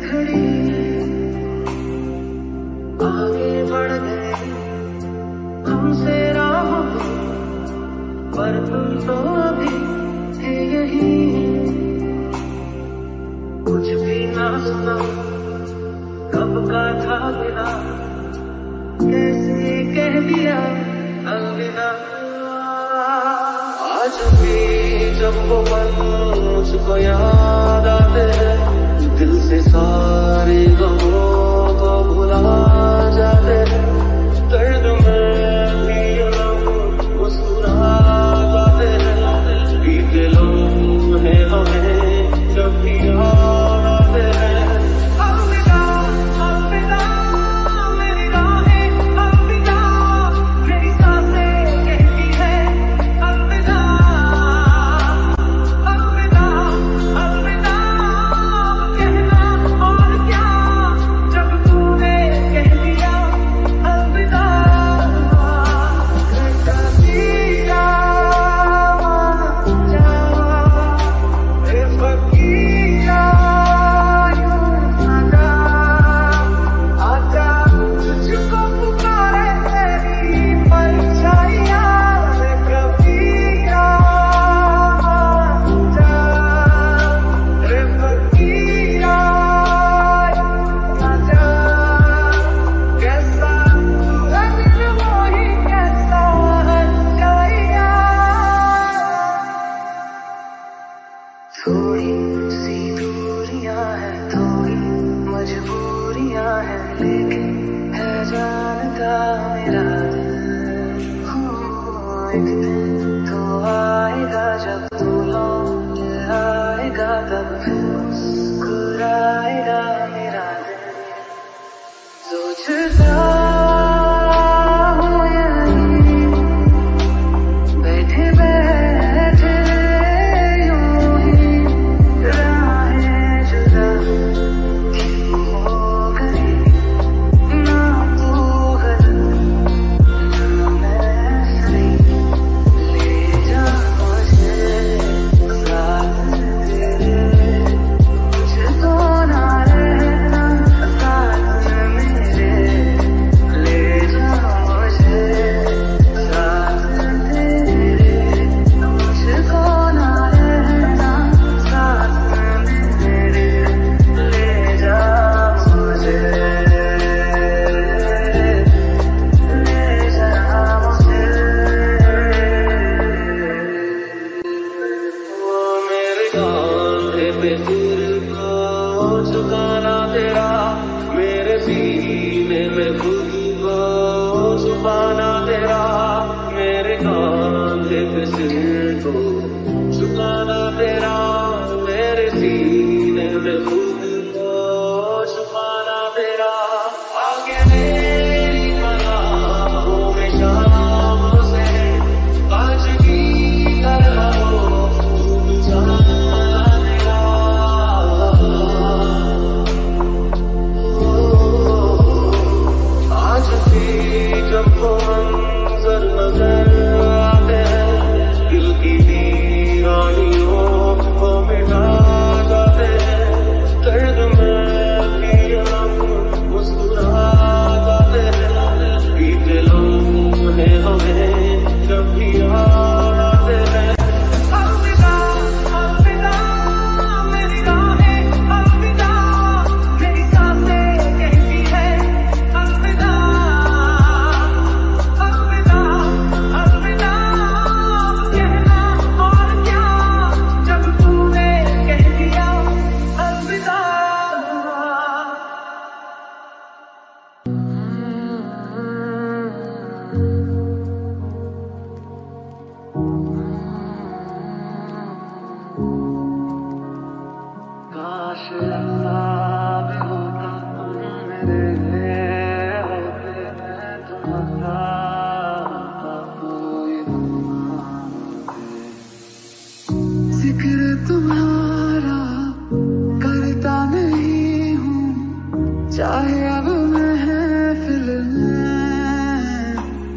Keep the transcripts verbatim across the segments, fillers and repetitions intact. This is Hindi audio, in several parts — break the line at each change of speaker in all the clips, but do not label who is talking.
घड़ी आगे बढ़ गए हमसे राहों पे, पर तुम तो अभी थे यही। कुछ भी ना सुना कब का था बिना, कैसे कह दिया अलविदा। आज भी जब वो पल मुझको याद आते हैं, दिल से सारे गमों को भुला जाते हैं। दर्द में भी हम मुस्कुरा जाते हैं, बीते लम्हे हमें जब भी याद आते हैं। अलविदा अलविदा मेरी राहें, अलविदा मेरी सांसें कहती है अलविदा। अलविदा अलविदा कहना और क्या, जब तूने कह दिया अलविदा। घटा दिया जा ए फकीरा यूं सदा, आजा तुझको पुकारे तेरी परछाइयाँ। ए कबीरा जा ए फकीरा यूं सदा, कैसा रंग वही कैसा हंसाइया। थोड़ी सी दूरियां हैं, थोड़ी मजबूरियां हैं, लेकिन है जानता मेरा दिल। हो एक दिन तो आएगा जब तू लौट आएगा, तब फिर मुस्कुराएगा मेरा दिल। सोचता हूँ यहीं बैठे बैठे यूं ही, राहें जुदा क्यों हो गई, ना तू गलत ना मैं सही। ले जा मुझे साथ तेरे, मुझको ना रहना साथ मेरे। ले जा मुझे साथ तेरे, मुझको ना रहना साथ मेरे। ले जा मुझे, ले जा मुझे। वो मेरे कांधे पे सिर को झुकाना तेरा, मेरे सीने में खुद को छुपाना तेरा। मेरे कांधे पे सिर को झुकाना तेरा, मेरे सीने में खुद को छुपाना तेरा। आगे मेरी पनाहों में शामों से, आज की तरह हो तू जाना मेरा। आज भी जब वो मंजर नजर आते हैं, दिल की वीरानियों को मिटा जाते हैं। दर्द में भी हम मुस्कुरा जाते हैं, बीते लम्हे हमें जब भी याद आते हैं। अलविदा अलविदा मेरी राहें, अलविदा मेरी सांसें कहती है अलविदा। अलविदा अलविदा कहना और क्या, जब तूने कह दिया अलविदा। काश ऐसा भी होता तुम मेरे होते, मैं तुम्हारा कोई ना। जिक्र तुम्हारा करता नहीं हूँ, चाहे अब महफिल में।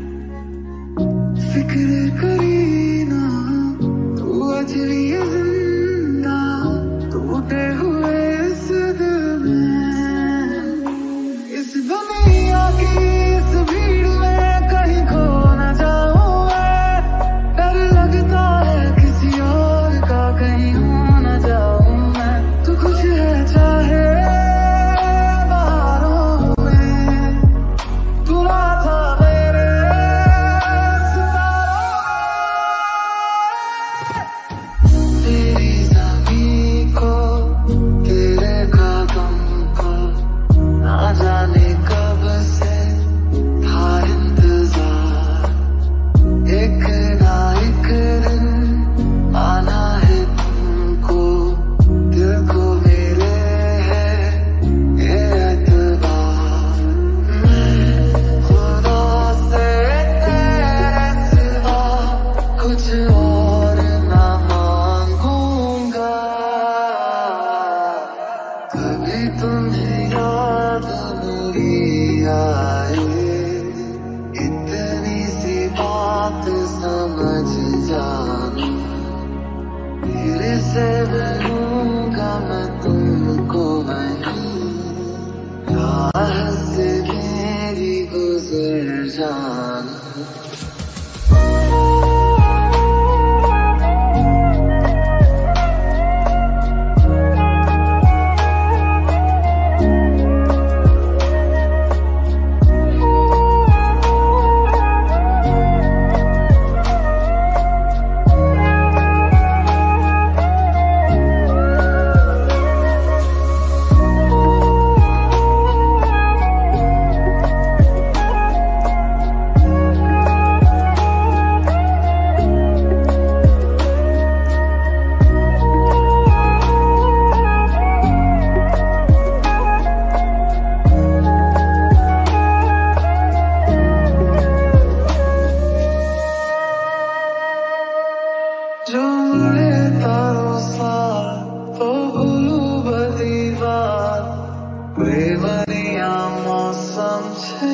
फिक्र करी ना तू अजली जिंदा, टूटे हुए इस दिल में। तेरी ज़मीं को, तेरे कदम को, ना जाने कब से था इंतजार। एक ना एक दिन आना है तुमको, दिल को मेरे है ये एतबार। मैं खुदा से तेरे सिवा कुछ और ना मांगूंगा। कभी तुम्हें याद मेरी आए, इतनी सी बात समझ जाना। तेरे से मिलूंगा मैं तुमको वहीं, राह से मेरी गुजर जाना। जो मुड़े तारों सा तो भूलू बधी बात, बेवनिया मौसम छे।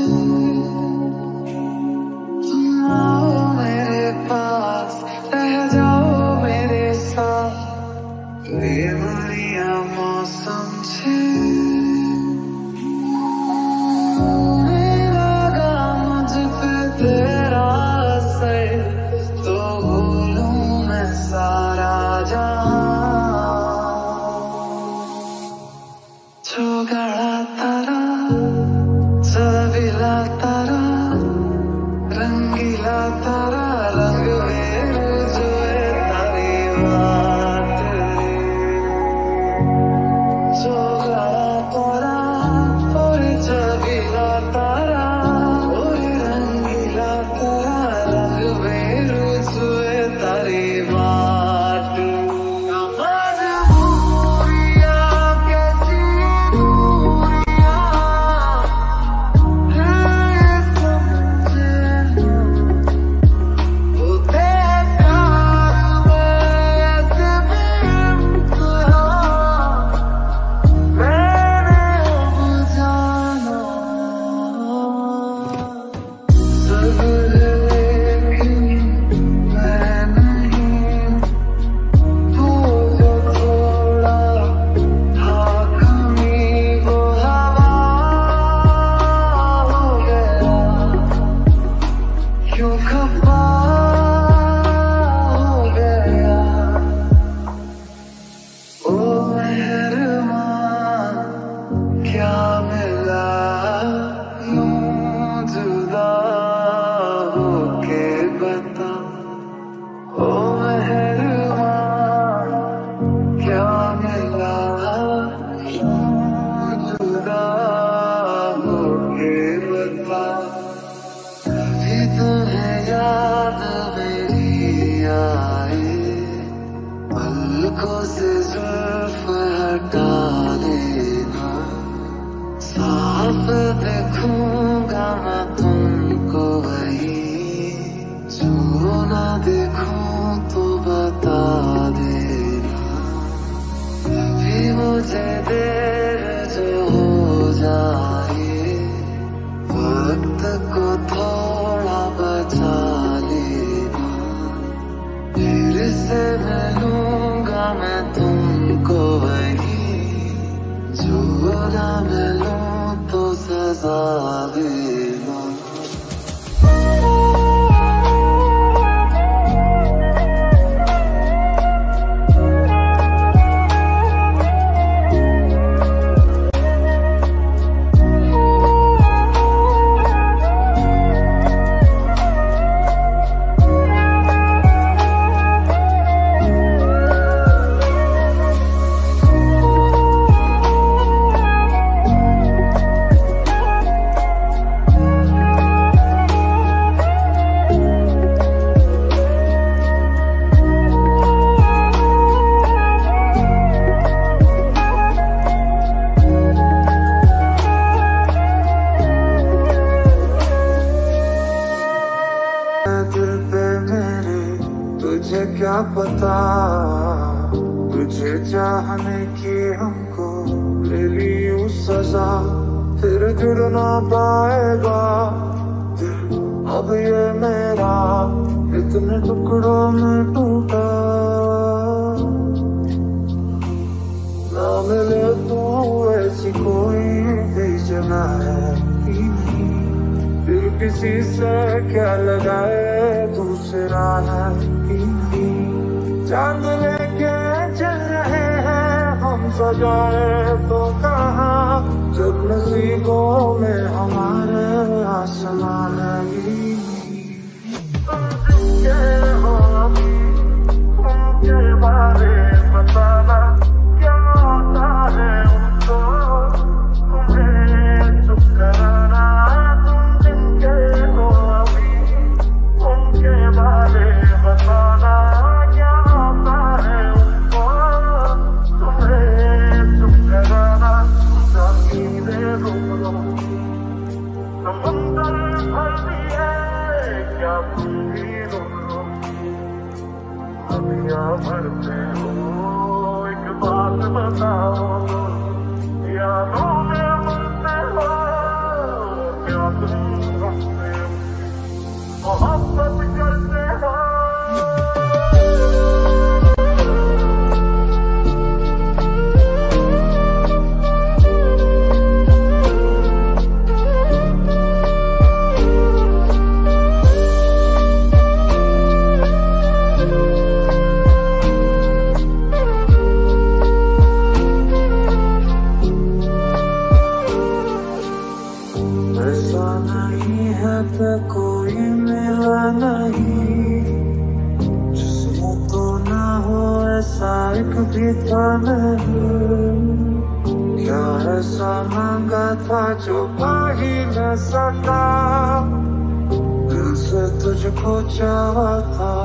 तुम आओ मेरे पास, रह जाओ मेरे साथ, बेवनिया मौसम छे। लगा मुझ पे तेरा असर, तो सारा जहां। जो गड़ा तारा, चबीला तारा, रंगीला तारा, रंग में जो है तारी बात। जो गड़ा तारा, और चबीला तारा, और रंगीला तारा, रंग में जो है तारी बात। पलकों से जुल्फ हटा लेना, साफ देखूंगा मैं तुमको वहीं। जो ना देखूं तो बता देना, कभी मुझे देर जो हो जाए, वक्त को थोड़ा बचा लेना। फिर से मिलूंगा मैं तुमको वहीं, जो ना मिलूं तो सजा देना। तुझे चाहने की हमको ले ली यूं सजा, फिर जुड़ ना पाएगा दिल अब ये मेरा, इतने टुकड़ों में टूटा। ना मिले तू ऐसी कोई भी जगह है ही नहीं, दिल किसी से क्या लगाए दूसरा है ही नहीं। चांद लेके चल रहे हैं हम सजाए तो कहाँ, जब नसीबों में हमारे आसमान है ही नहीं। तुम जिनके हो अभी उनके बारे बताना, क्या होता है उनको तुम्हें चुप कराना। तुम जिनके हो अभी उनके बारे बताना, क्या होता है उनको तुम्हें चुप कराना। ज़मीनें रोक लो, समुंदर भर दिए, क्या तुम भी रोक लो। नदियाँ भरते हो, एक बात बताओ, यादों में मरते हो, क्या तुम हंसते हो, मोहब्बत करते हो। ऐसा नहीं है कि कोई मिला नहीं, जिसमें तो ना हो ऐसा एक भी था नहीं। क्या ऐसा मांगा था जो पा ही न सका, दिल से तुझको चाहा था।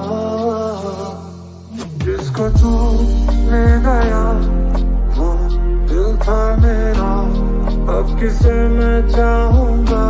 जिसको तू ले गया वो दिल था मेरा, अब किसे मैं चाहूंगा।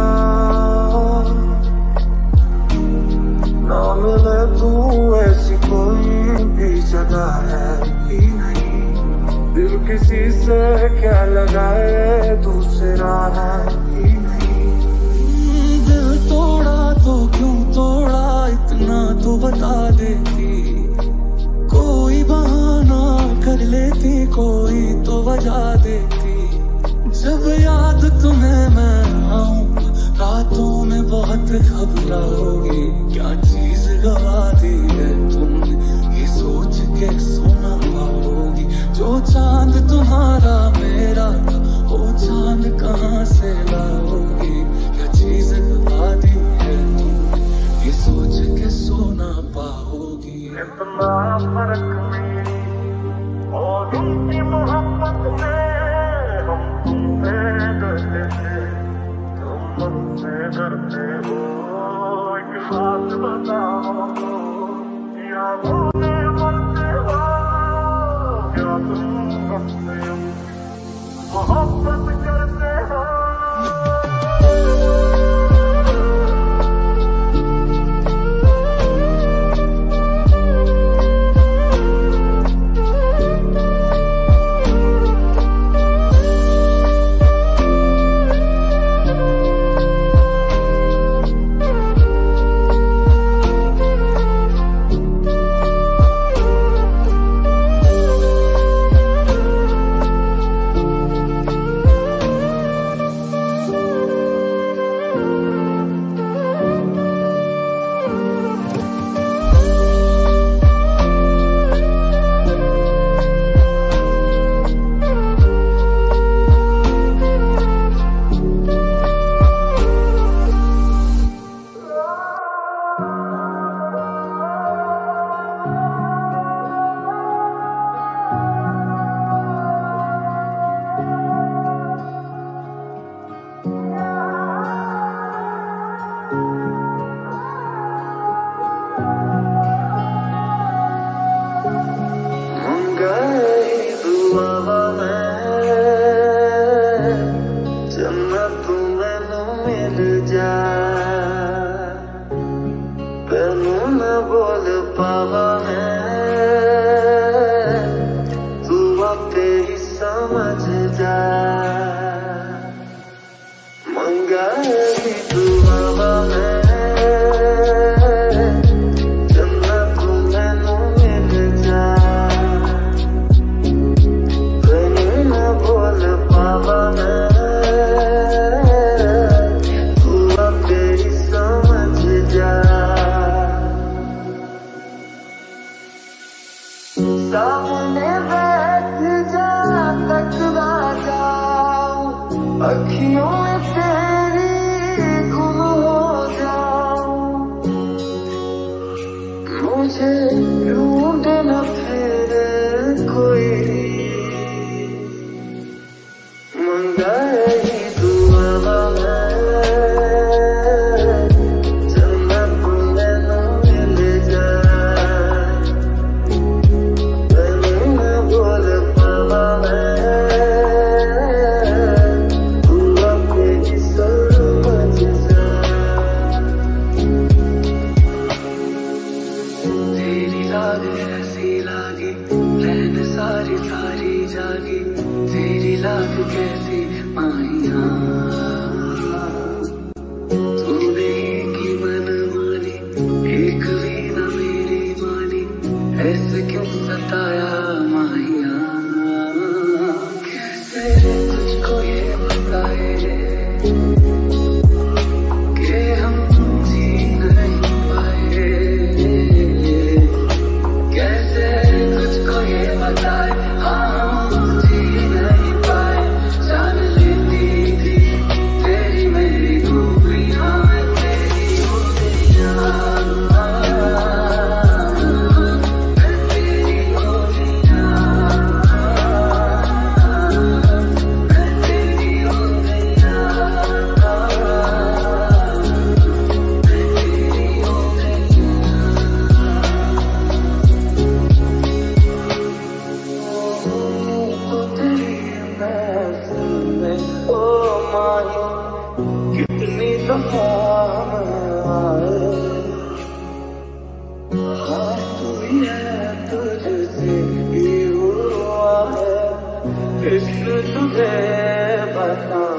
ना मिले तू ऐसी कोई भी जगह है ही नहीं, दिल किसी से क्या लगाए दूसरा है ही नहीं। दिल तोड़ा तो क्यों तोड़ा, इतना तो बता देती। कोई बहाना कर लेती, कोई तो वजह देती। जब याद तुम्हें मैं आऊं, रातों में बहुत घबराओगी। क्या चीज गवा दी है तुमने, ये सोच के सोना पाओगी। जो चांद तुम्हारा मेरा था, वो चांद कहाँ से लाओगी। क्या चीज गवा दी है तुमने, ये सोच के सोना पाओगी। इतना फर्क मेरी और उनकी मोहब्बत में, हम तुमसे डरते थे, तुम मुझसे डरते हो। एक बात बताओ, यादों में मरते हो, क्या तुम हंसते हो, मोहब्बत करते हो। सामने बैठ जा, तकवा जाऊं, अखियों में तेरी गुम हो जाऊं। मुझे ढूंढ न फिर कोई, मंगा ही दुआ है, जन्नत में न मिल जाए। मैंने न बोल पावा है, तू अपनी समझ जा। तेरी लाग ऐसी लागी, रहन सारी सारी जागी, तेरी लाग कैसी माहिया। तूने की मन मानी, एक भी न मेरी मानी, ऐसे क्यों सताया माहिया। कैसे तुझको ये बताए कि हम जी नहीं पाए, कैसे तुझको ये बताए हाँ हम जी नहीं पाए। जान लेती थी तेरी मेरी खूबियां, मैं तेरी हो गया, मैं तेरी हो गया, मैं तेरी हो गया, मैं तेरी हो गया। तो तेरी महफिल में ओ माही, कितनी दफा मैं आए। हाँ तू ही है, तुझसे ही हुआ है, इश्क तुझे बता